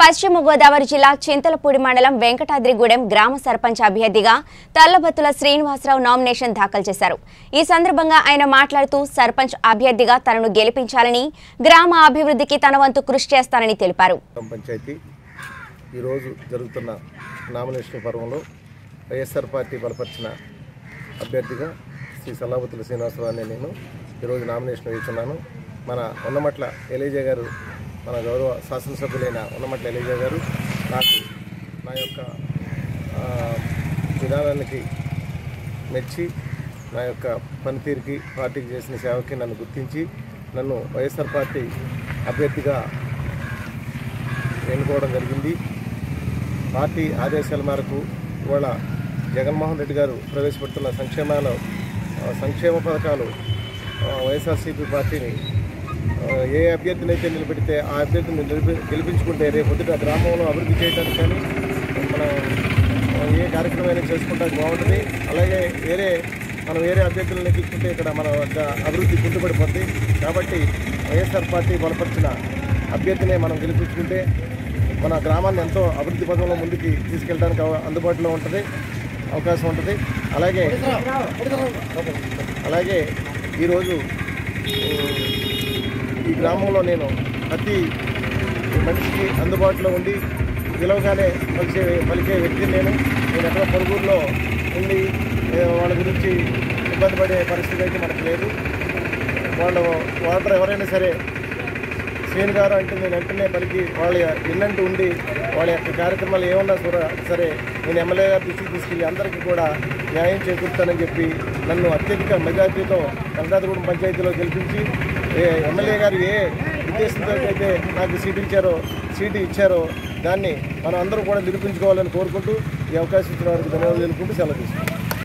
పశ్చిమ గోదావరి జిల్లా చింతలపూడి మండలం వెంకటాద్రిగూడెం గ్రామ సర్పంచ్ అభ్యర్థిగా తల్లబత్తుల శ్రీనివాసరావు నామినేషన్ దాఖలు చేశారు। ఈ సందర్భంగా ఆయన మాట్లాడుతూ సర్పంచ్ అభ్యర్థిగా తనను గెలిపించాలని, గ్రామ అభివృద్ధికి తన వంతు కృషి చేస్తానని తెలిపారు। పంచాయతీ ఈ రోజు జరుగుతున్న నామినేషన్ పర్వంలో వైఎస్ఆర్ పార్టీ బలపరిచిన అభ్యర్థిగా శ్రీ తల్లబత్తుల శ్రీనివాసరావు అనే నేను ఈ రోజు నామినేషన్ వేస్తున్నాను। మన ఉన్నమట్ల ఎలిజా గారు, మన గౌరవ శాసనసభ్యులైన ఉన్నమట్ల ఎలిజా గారు నాకు నా యొక్క విధానానికి మెచ్చి, నా యొక్క పనితీరుకి, పార్టీకి చేసిన సేవకి నన్ను గుర్తించి నన్ను వైఎస్ఆర్ పార్టీ అభ్యర్థిగా ఎన్నుకోవడం జరిగింది। పార్టీ ఆదేశాల మేరకు ఇవాళ జగన్మోహన్ రెడ్డి గారు ప్రవేశపెడుతున్న సంక్షేమ పథకాలు వైఎస్ఆర్సీపీ పార్టీని ఏ అభ్యర్థిని అయితే నిలబెడితే ఆ అభ్యర్థిని గెలిపించుకుంటే రేపు పొద్దుట గ్రామంలో అభివృద్ధి చేయడానికి కానీ మనం ఏ కార్యక్రమాన్ని చేసుకుంటానికి బాగుంటుంది। అలాగే మనం వేరే అభ్యర్థులను నెగ్గించుకుంటే ఇక్కడ మన అభివృద్ధి కుంటుపడిపోతుంది। కాబట్టి వైఎస్ఆర్ పార్టీ బలపరిచిన అభ్యర్థినే మనం గెలిపించుకుంటే మన గ్రామాన్ని ఎంతో అభివృద్ధి పథంలో ముందుకు తీసుకెళ్ళడానికి అందుబాటులో ఉంటుంది, అవకాశం ఉంటుంది। అలాగే ఈరోజు ఈ గ్రామంలో నేను ప్రతి మనిషికి అందుబాటులో ఉండి పిలవగానే పలికే వ్యక్తిని నేను ఎక్కడ పొరుగురులో ఉండి వాళ్ళ గురించి ఇబ్బంది పడే పరిస్థితి అయితే మనకు లేదు। వాళ్ళు ఎవరైనా సరే శ్రీని గారు అంటే నేను వెంటనే పలికి వాళ్ళ ఇన్నంటూ ఉండి వాళ్ళ యొక్క కార్యక్రమాలు ఏమన్నా సరే నేను ఎమ్మెల్యే గారి దృష్టికి తీసుకెళ్ళి అందరికీ కూడా న్యాయం చేకూరుతానని చెప్పి నన్ను అత్యధిక మెజార్టీతో వెంకటాద్రిగూడెం పంచాయతీలో గెలిపించి ఎమ్మెల్యే గారు ఏ ఉద్దేశంతో అయితే నాకు సీటు ఇచ్చారో దాన్ని మనం అందరూ కూడా నిరూపించుకోవాలని కోరుకుంటూ ఈ అవకాశం ఇచ్చిన వారికి ధన్యవాదాలు తెలుపుకుంటూ సెలవు తీసుకుంటాం।